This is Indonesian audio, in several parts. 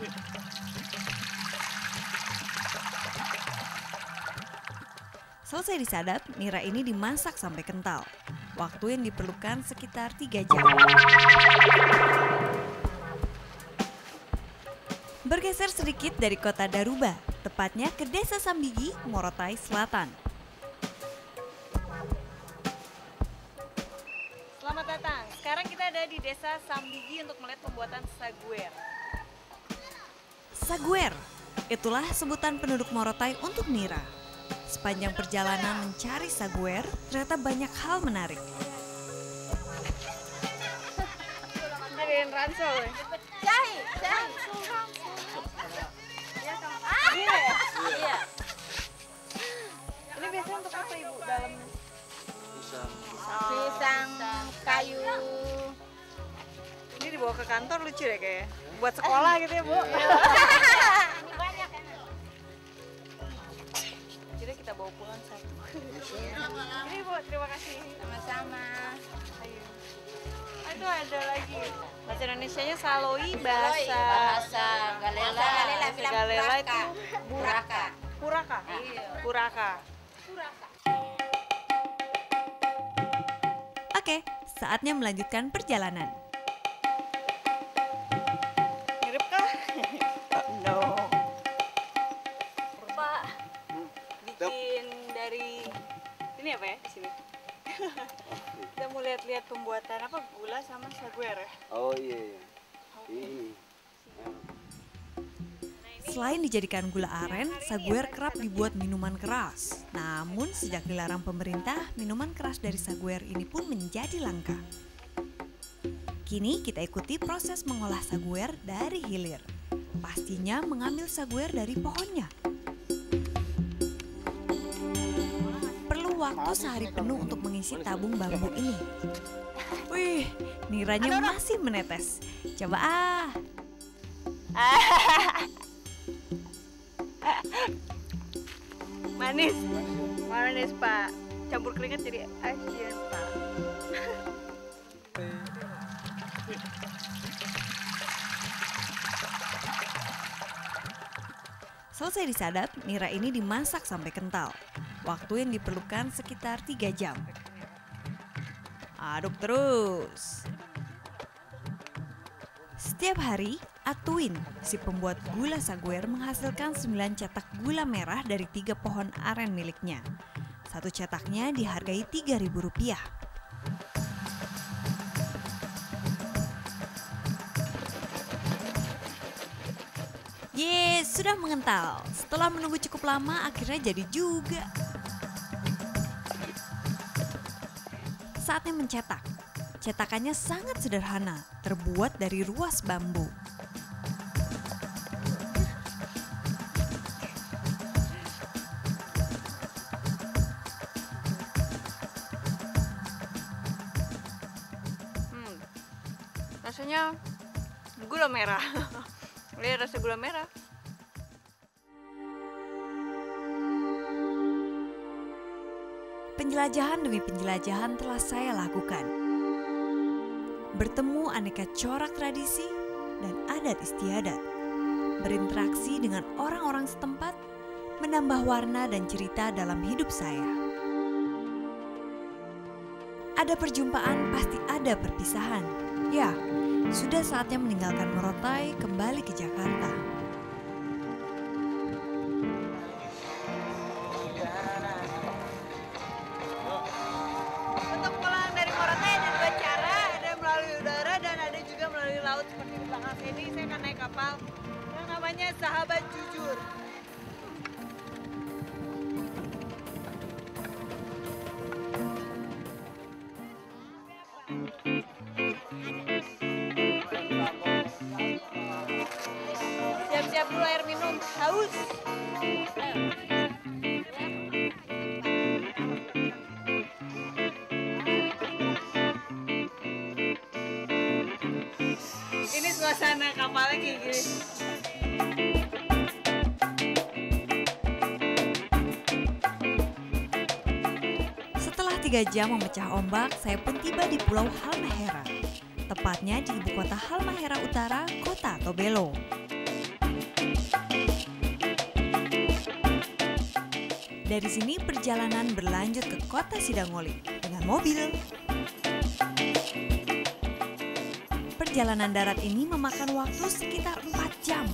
Selesai disadap, nira ini dimasak sampai kental. Waktu yang diperlukan sekitar 3 jam. Bergeser sedikit dari kota Daruba, tepatnya ke Desa Sambigi, Morotai Selatan. Selamat datang, sekarang kita ada di Desa Sambigi untuk melihat pembuatan saguer. Saguer, itulah sebutan penduduk Morotai untuk nira. Sepanjang perjalanan mencari saguer, ternyata banyak hal menarik. Jadiin ransel. Jahe. Iya. Ini biasanya untuk apa Ibu dalamnya? Pisang, kayu. Ini dibawa ke kantor lucu deh kayaknya. Buat sekolah gitu ya Bu. Ini banyak kan? Jadi kita bawa pulang satu. Ini Bu, terima kasih. Sama-sama. Ayo. Itu ada lagi. Bahasa Indonesianya saloi, Bahasa Galela. Galela itu Buraka. puraka. Iya. Puraka. Oke, saatnya melanjutkan perjalanan. Mirip kah? No. Pak, bikin dari ini apa ya di sini? Kita mau lihat-lihat pembuatan apa gula sama saguer ya. Oh iya. Ini. Selain dijadikan gula aren, saguer kerap dibuat minuman keras. Namun sejak dilarang pemerintah, minuman keras dari saguer ini pun menjadi langka. Kini kita ikuti proses mengolah saguer dari hilir. Pastinya mengambil saguer dari pohonnya. Perlu waktu sehari penuh untuk mengisi tabung bambu ini. Wih, niranya masih menetes. Coba Manis. Manis Pak. Campur keringat jadi asin Pak. Selesai disadap, nira ini dimasak sampai kental. Waktu yang diperlukan sekitar 3 jam. Aduk terus. Setiap hari, Atuin, si pembuat gula saguer, menghasilkan 9 cetak gula merah dari 3 pohon aren miliknya. Satu cetaknya dihargai Rp3.000. Yes, sudah mengental. Setelah menunggu cukup lama, akhirnya jadi juga. Saatnya mencetak. Cetakannya sangat sederhana, terbuat dari ruas bambu. Rasanya gula merah. Lihat rasa gula merah. Penjelajahan demi penjelajahan telah saya lakukan. Bertemu aneka corak tradisi dan adat istiadat. Berinteraksi dengan orang-orang setempat, menambah warna dan cerita dalam hidup saya. Ada perjumpaan, pasti ada perpisahan. Ya, sudah saatnya meninggalkan Morotai kembali ke Jakarta. Untuk pulang dari Morotai ada 2 cara, ada melalui udara dan ada juga melalui laut seperti di belakang sini. Saya akan naik kapal yang namanya Sahabat Jujur. Siap-siap dulu air minum, haus. Ini suasana kapalnya kayak gini. Setelah 3 jam memecah ombak, saya pun tiba di Pulau Halmahera. Tepatnya di ibu kota Halmahera Utara, Kota Tobelo. Dari sini perjalanan berlanjut ke kota Sidangoli dengan mobil. Perjalanan darat ini memakan waktu sekitar 4 jam.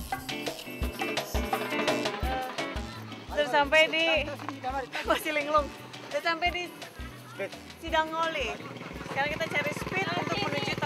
Sudah sampai di masih linglung. Sudah sampai di Sidangoli. Sekarang kita cari speed untuk menuju